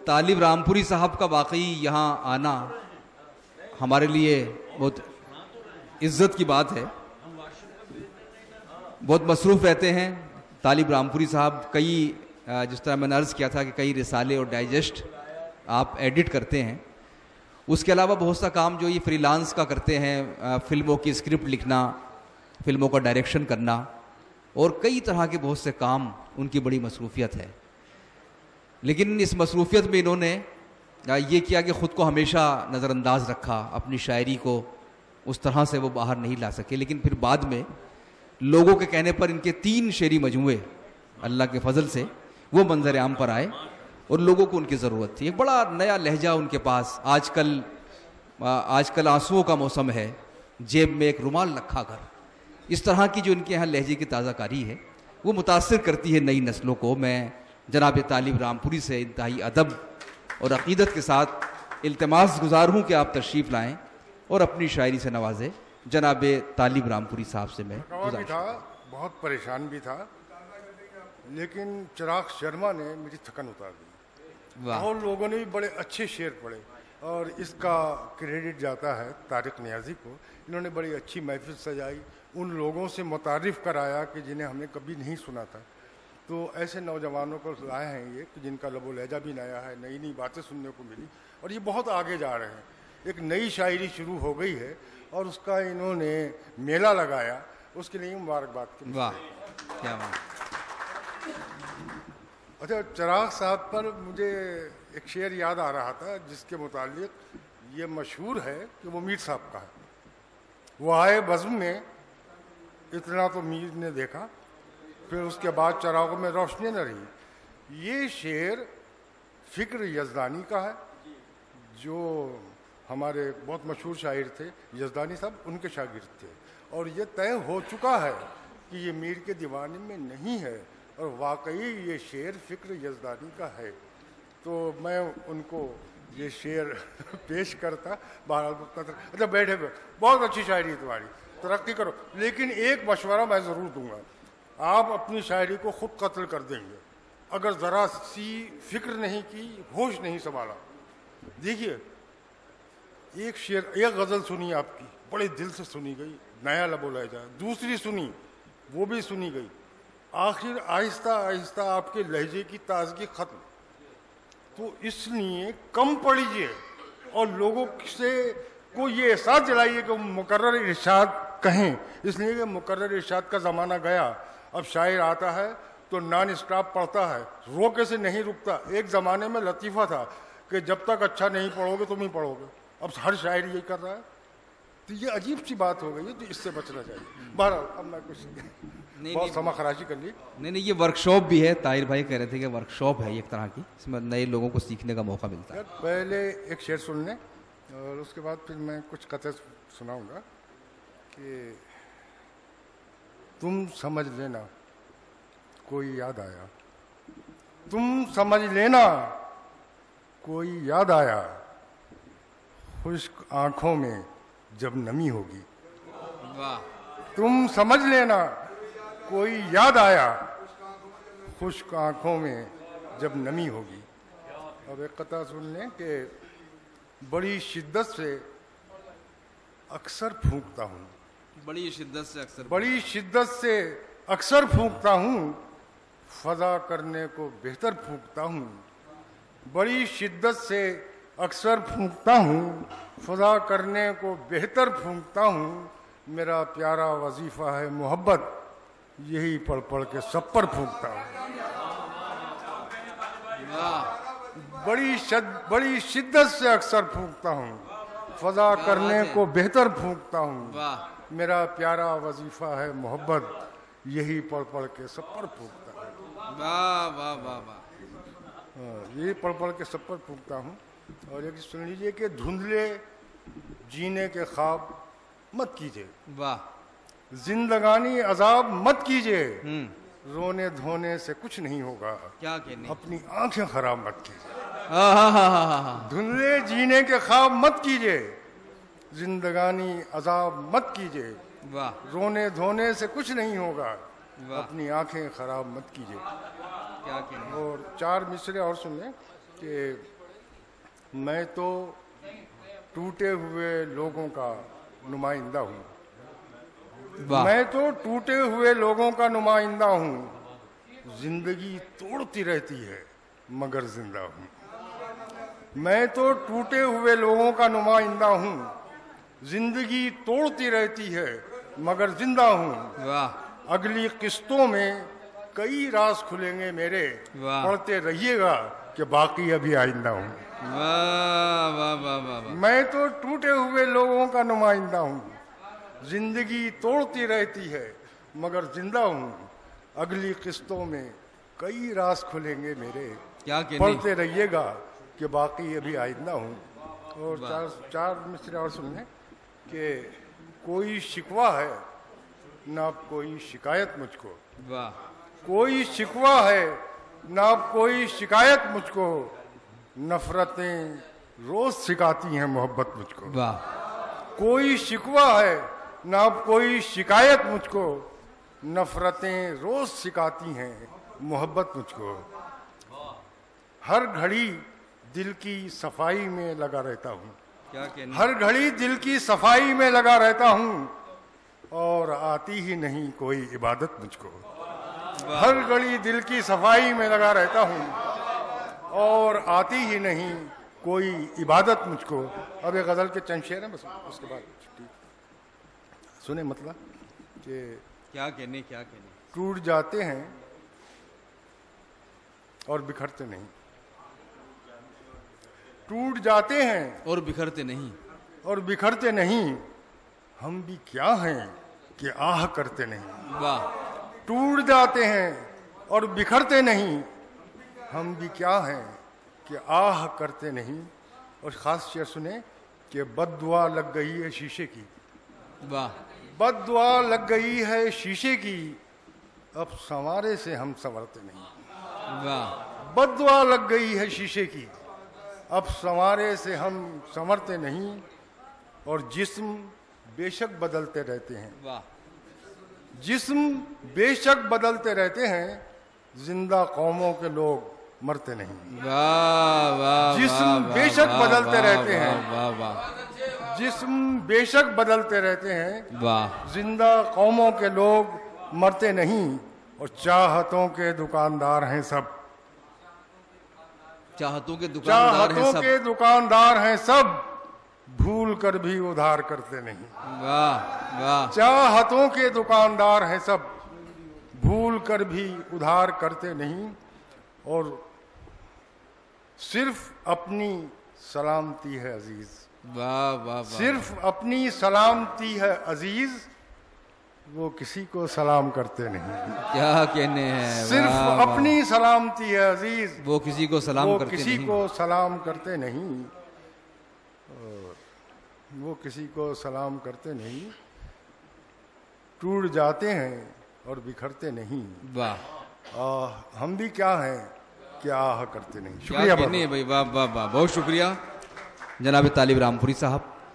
तालिब रामपुरी साहब का वाकई यहाँ आना हमारे लिए बहुत इज्जत की बात है। बहुत मसरूफ़ रहते हैं तालिब रामपुरी साहब। कई जिस तरह मैंने अर्ज़ किया था कि कई रिसाले और डाइजेस्ट आप एडिट करते हैं, उसके अलावा बहुत सा काम जो ये फ्रीलांस का करते हैं, फ़िल्मों की स्क्रिप्ट लिखना, फ़िल्मों का डायरेक्शन करना और कई तरह के बहुत से काम उनकी बड़ी मसरूफ़ियत है। लेकिन इस मसरूफ़ियत में इन्होंने ये किया कि ख़ुद को हमेशा नज़रअंदाज रखा, अपनी शायरी को उस तरह से वो बाहर नहीं ला सके। लेकिन फिर बाद में लोगों के कहने पर इनके 3 शेरी मजमूए अल्लाह के फजल से वो मंजर आम पर आए और लोगों को उनकी ज़रूरत थी। एक बड़ा नया लहजा उनके पास। आजकल आंसुओं का मौसम है, जेब में एक रुमाल रखा कर, इस तरह की जो इनके यहाँ लहजे की ताज़ाकारी है वो मुतासिर करती है नई नस्लों को। मैं जनाब तालिब रामपुरी से इंतहाई अदब और अक़ीदत के साथ इल्तिमास गुजार हूँ कि आप तशरीफ़ लाएँ और अपनी शायरी से नवाजें। जनाब तालिब रामपुरी साहब से मैं भी था, बहुत परेशान भी था, लेकिन चिराग शर्मा ने मेरी थकन उतार दी और लोगों ने भी बड़े अच्छे शेर पढ़े और इसका क्रेडिट जाता है तारिक नियाज़ी को। इन्होंने बड़ी अच्छी महफिल सजाई, उन लोगों से मुतारिफ कराया कि जिन्हें हमने कभी नहीं सुना था। तो ऐसे नौजवानों को लाए हैं ये कि जिनका लबो लहजा भी नया है, नई नई बातें सुनने को मिली और ये बहुत आगे जा रहे हैं। एक नई शायरी शुरू हो गई है और उसका इन्होंने मेला लगाया, उसके लिए मुबारकबाद की। वाह, क्या बात। अच्छा, चिराग साहब पर मुझे एक शेर याद आ रहा था जिसके मुतालिक ये मशहूर है कि वो मीर साहब का है। वो आए बज़्म में, इतना तो मीर ने देखा, फिर उसके बाद चिरागों में रोशनी न रही। ये शेर फ़िक्र यज़दानी का है, जो हमारे बहुत मशहूर शायर थे यज़दानी साहब, उनके शागिर्द थे। और ये तय हो चुका है कि ये मीर के दीवाने में नहीं है और वाकई ये शेर फ़िक्र यज़दानी का है। तो मैं उनको ये शेर पेश करता। बहरहाल अच्छा बैठे, बहुत अच्छी शायरी है तुम्हारी, तरक्की करो। लेकिन एक मशवरा मैं ज़रूर दूंगा, आप अपनी शायरी को खुद कत्ल कर देंगे अगर ज़रा सी फिक्र नहीं की, होश नहीं संभाला। देखिए, एक शेर, एक गज़ल सुनी आपकी, बड़े दिल से सुनी गई, नया लबो लहजा। दूसरी सुनी, वो भी सुनी गई। आखिर आहिस्ता आहिस्ता आपके लहजे की ताजगी खत्म। तो इसलिए कम पढ़िए और लोगों से को ये एहसास दिलाइए कि मुकर्रर इरशाद कहें, इसलिए कि मुकर्रर इरशाद का ज़माना गया। अब शायर आता है तो नॉन स्टॉप पढ़ता है, रोके से नहीं रुकता। एक ज़माने में लतीफ़ा था कि जब तक अच्छा नहीं पढ़ोगे तुम ही पढ़ोगे। अब हर शायर यही कर रहा है, तो ये अजीब सी बात हो गई है, तो इससे बचना चाहिए। बहरहाल अब मैं कुछ बहुत समा खराशी कर ली। नहीं, ये वर्कशॉप भी है। ताहिर भाई कह रहे थे कि वर्कशॉप है एक तरह की, इसमें नए लोगों को सीखने का मौका मिलता है। पहले एक शेर सुन लें और उसके बाद फिर मैं कुछ कथन सुनाऊंगा कि तुम समझ लेना कोई याद आया, तुम समझ लेना कोई याद आया, खुश्क आंखों में जब नमी होगी। वाह। तुम समझ लेना कोई याद आया, खुश्क आंखों में जब नमी होगी। अब एक कथा सुन लें कि बड़ी शिद्दत से अक्सर फूंकता हूँ, बड़ी शिद्दत से अक्सर, बड़ी शिद्दत से अक्सर फूंकता हूँ, फजा करने को बेहतर फूंकता हूँ। बड़ी शिद्दत से अक्सर फूंकता हूँ, फजा करने को बेहतर फूंकता हूँ। मेरा प्यारा वजीफा है मोहब्बत, यही पढ़ पढ़ के सब पर फूंकता हूँ। बड़ी शिद्दत से अक्सर फूंकता हूँ, फजा करने को बेहतर फूंकता हूँ। मेरा प्यारा वजीफा है मोहब्बत, यही पढ़ पढ़ के सब पर फूंकता हूँ। वाह वाह वाह वाह। यही पढ़ पढ़ के सब पर फूंकता हूँ। और एक सुन लीजिए कि धुंधले जीने के ख्वाब मत कीजिए। वाह। जिंदगानी अजाब मत कीजिए, रोने धोने से कुछ नहीं होगा। क्या कहने, अपनी आंखें खराब मत कीजिए। धुंधले जीने के ख्वाब मत कीजिए, जिंदगानी अजाब मत कीजिए। वाह। रोने धोने से कुछ नहीं होगा, अपनी आंखें खराब मत कीजिए। क्या कहने। और 4 मिसरे और सुन लें कि मैं तो टूटे हुए लोगों का नुमाइंदा हूँ। वाह मैं तो टूटे हुए लोगों का नुमाइंदा हूँ। जिंदगी तोड़ती रहती है मगर जिंदा हूँ। मैं तो टूटे हुए लोगों का नुमाइंदा हूँ। जिंदगी तोड़ती रहती है मगर जिंदा हूँ। वाह अगली किस्तों में कई राज खुलेंगे मेरे, वाह पढ़ते रहिएगा कि बाकी अभी आइंदा हूँ। वाह वाह वाह वाह वाह। मैं तो टूटे हुए लोगों का नुमाइंदा हूँ। जिंदगी तोड़ती रहती है मगर जिंदा हूँ। अगली किस्तों में कई राज खुलेंगे मेरे, क्या कहने। पढ़ते रहिएगा कि बाकी अभी आइंदा हूँ। और चार मिसरे और सुन लें कि कोई शिकवा है ना कोई शिकायत मुझको। वाह कोई शिकवा है ना कोई शिकायत मुझको। नफरतें रोज सिखाती हैं मोहब्बत मुझको। वाह कोई शिकवा है ना कोई शिकायत मुझको। नफरतें रोज सिखाती हैं मोहब्बत मुझको। हर घड़ी दिल की सफाई में लगा रहता हूँ। क्या कहने। हर घड़ी दिल की सफाई में लगा रहता हूँ और आती ही नहीं कोई इबादत मुझको। हर घड़ी दिल की सफाई में लगा रहता हूँ और आती ही नहीं कोई इबादत मुझको। अब एक गजल के चंद शेर हैं बस, उसके बाद छुट्टी। सुने मतलब कि क्या कहने क्या कहने। टूट जाते हैं और बिखरते नहीं। टूट जाते हैं और बिखरते नहीं। और बिखरते नहीं। हम भी क्या हैं कि आह करते नहीं। वाह टूट जाते हैं और बिखरते नहीं। हम भी क्या हैं कि आह करते नहीं। और खास शेर सुने कि बद्दुआ लग गई है शीशे की। वाह बद्दुआ लग गई है शीशे की। अब संवारे से हम संवरते नहीं। वाह बद्दुआ लग गई है शीशे की। अब संवारे से हम संवरते नहीं। और जिस्म बेशक बदलते रहते हैं। वाह जिस्म बेशक बदलते रहते हैं। जिंदा कौमों के लोग मरते नहीं। वाह वाह जिस्म बेशक बदलते रहते हैं। वाह वाह जिस्म बेशक बदलते रहते हैं। वाह जिंदा कौमों के लोग मरते नहीं। और चाहतों के दुकानदार हैं सब। चाहतों के दुकानदार हैं चाहतों सब। के दुकानदार हैं सब। भूल कर भी उधार करते नहीं। वाह वाह चाहतों के दुकानदार हैं सब। भूल कर भी उधार करते नहीं। और सिर्फ अपनी सलामती है अजीज। वाह वाह। सिर्फ अपनी सलामती है अजीज। वो किसी को सलाम करते नहीं। क्या कहने हैं। सिर्फ वाह, अपनी सलामती है अजीज। वो किसी को सलाम वो करते किसी नहीं। को सलाम करते नहीं। वो किसी को सलाम करते नहीं। टूट जाते हैं और बिखरते नहीं। वाह हम भी क्या हैं कि आह करते नहीं। क्या शुक्रिया कहने भाई। वाह वाह वाह। बहुत शुक्रिया जनाब तालिब रामपुरी साहब।